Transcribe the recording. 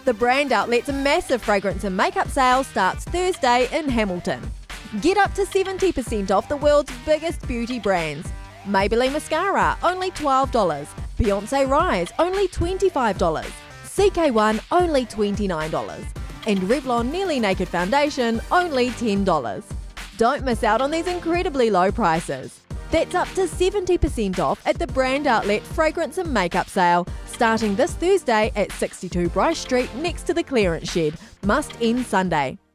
The Brand Outlet's massive fragrance and makeup sale starts Thursday in Hamilton. Get up to 70% off the world's biggest beauty brands. Maybelline Mascara, only $12. Beyonce Rise, only $25. CK1, only $29. And Revlon Nearly Naked Foundation, only $10. Don't miss out on these incredibly low prices. That's up to 70% off at the Brand Outlet Fragrance and Makeup Sale, starting this Thursday at 62 Bryce Street next to the clearance shed. Must end Sunday.